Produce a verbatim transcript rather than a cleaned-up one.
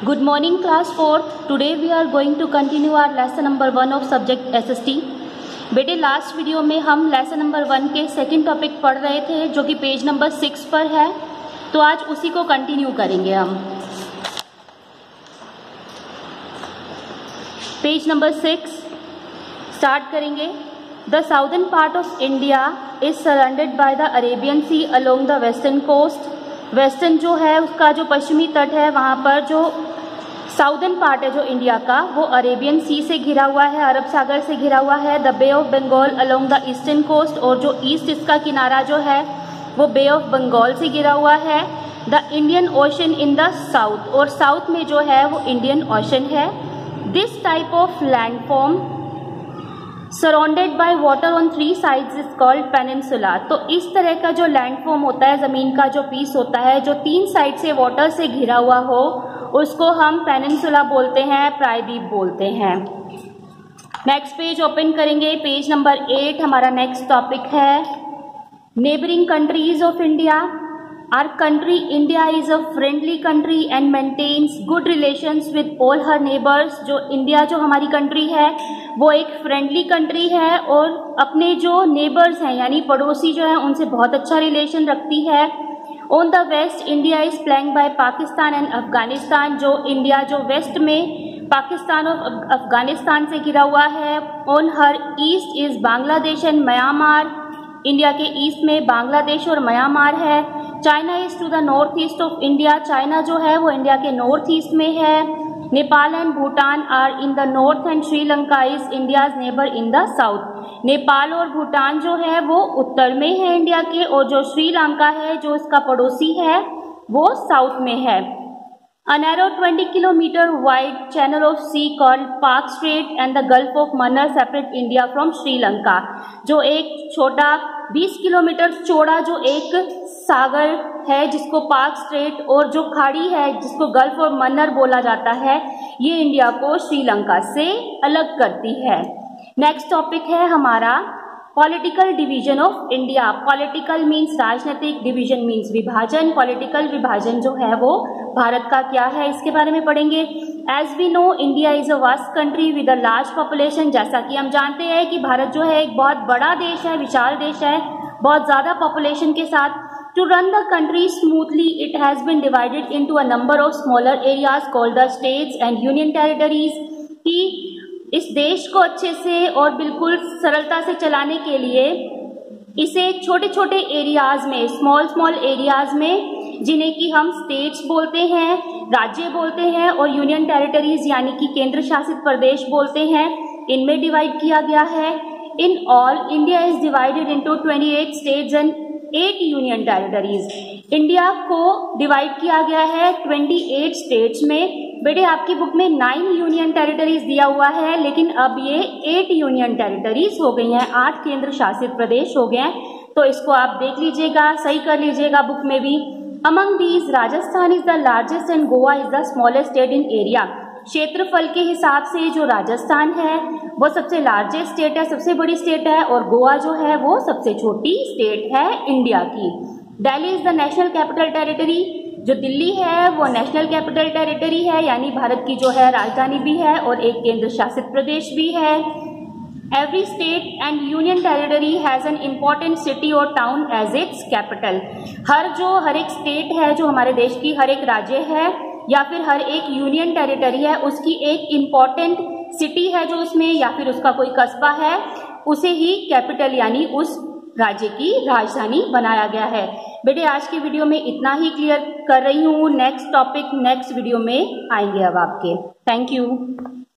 Good morning class four. Today we are going to continue our lesson number one of subject S S T. बेटे last video में हम lesson number one के second topic पढ़ रहे थे जो कि पेज नंबर सिक्स पर है, तो आज उसी को कंटिन्यू करेंगे हम। पेज नंबर सिक्स स्टार्ट करेंगे। The southern part of India is surrounded by the Arabian sea along the western coast. Western जो है उसका जो पश्चिमी तट है वहाँ पर जो साउदर्न पार्ट है जो इंडिया का वो अरेबियन सी से घिरा हुआ है, अरब सागर से घिरा हुआ है। The Bay of Bengal along the eastern coast, और जो ईस्ट इसका किनारा जो है वो बे ऑफ बंगाल से घिरा हुआ है। The Indian ocean in the south, और साउथ में जो है वो इंडियन ओशन है। This type of landform surrounded by water on three sides is called peninsula. तो इस तरह का जो लैंडफॉर्म होता है, जमीन का जो पीस होता है जो तीन साइड से वाटर से घिरा हुआ हो, उसको हम पेनिनसुला बोलते हैं, प्रायद्वीप बोलते हैं। नेक्स्ट पेज ओपन करेंगे। पेज नंबर एट हमारा नेक्स्ट टॉपिक है neighbouring countries of India. Our country India is a friendly country and maintains good relations with all her neighbours. जो इंडिया जो हमारी कंट्री है वो एक फ्रेंडली कंट्री है और अपने जो नेबर्स हैं यानी पड़ोसी जो हैं उनसे बहुत अच्छा रिलेशन रखती है। On the west India is flanked by Pakistan and Afghanistan. जो इंडिया जो वेस्ट में पाकिस्तान और अफगानिस्तान से घिरा हुआ है। On her east is Bangladesh and Myanmar. India के ईस्ट में बांग्लादेश और म्यांमार है। China is to the north east of India. China जो है वो इंडिया के नॉर्थ ईस्ट में है। Nepal and Bhutan are in the north and Sri Lanka is India's neighbour in the south. Nepal और भूटान जो है वो उत्तर में है इंडिया के, और जो श्रीलंका है जो इसका पड़ोसी है वो साउथ में है। A narrow twenty kilometer wide channel of sea called Park Strait and the Gulf of Mannar separate India from Sri Lanka। जो एक छोटा बीस किलोमीटर चौड़ा जो एक सागर है जिसको पार्क स्ट्रेट, और जो खाड़ी है जिसको गल्फ ऑफ मन्नर बोला जाता है, ये इंडिया को श्रीलंका से अलग करती है। नेक्स्ट टॉपिक है हमारा political division of India. Political means राजनीतिक, डिवीजन मीन्स विभाजन। पॉलिटिकल विभाजन जो है वो भारत का क्या है इसके बारे में पढ़ेंगे। As we know India is a vast country with a large population. जैसा कि हम जानते हैं कि भारत जो है एक बहुत बड़ा देश है, विशाल देश है, बहुत ज़्यादा पॉपुलेशन के साथ। To run the country smoothly it has been divided into a number of smaller areas called the states and union territories. कि इस देश को अच्छे से और बिल्कुल सरलता से चलाने के लिए इसे छोटे छोटे एरियाज में, स्मॉल स्मॉल एरियाज में, जिन्हें कि हम स्टेट्स बोलते हैं, राज्य बोलते हैं, और यूनियन टेरिटरीज यानी कि केंद्र शासित प्रदेश बोलते हैं, इनमें डिवाइड किया गया है। In all India is divided into अट्ठाईस states and eight union territories. India को डिवाइड किया गया है अट्ठाईस स्टेट्स में। बेटे आपकी बुक में नाइन यूनियन टेरिटरीज दिया हुआ है, लेकिन अब ये एट यूनियन टेरिटरीज हो गई हैं, आठ केंद्र शासित प्रदेश हो गए हैं। तो इसको आप देख लीजिएगा, सही कर लीजिएगा बुक में भी। Among these Rajasthan is the largest and Goa is the smallest state in area. क्षेत्रफल के हिसाब से जो राजस्थान है वो सबसे लार्जेस्ट स्टेट है, सबसे बड़ी स्टेट है, और गोवा जो है वो सबसे छोटी स्टेट है इंडिया की। Delhi is the national capital territory. जो दिल्ली है वो नेशनल कैपिटल टेरिटरी है, यानी भारत की जो है राजधानी भी है और एक केंद्र शासित प्रदेश भी है। Every state and union territory has an important city और टाउन एज इट्स कैपिटल। हर जो हर एक स्टेट है जो हमारे देश की, हर एक राज्य है या फिर हर एक यूनियन टेरिटरी है, उसकी एक इम्पॉर्टेंट सिटी है जो उसमें, या फिर उसका कोई कस्बा है, उसे ही कैपिटल यानी उस राज्य की राजधानी बनाया गया है। बेटे आज की वीडियो में इतना ही क्लियर कर रही हूँ। नेक्स्ट टॉपिक नेक्स्ट वीडियो में आएंगे अब आपके। Thank you.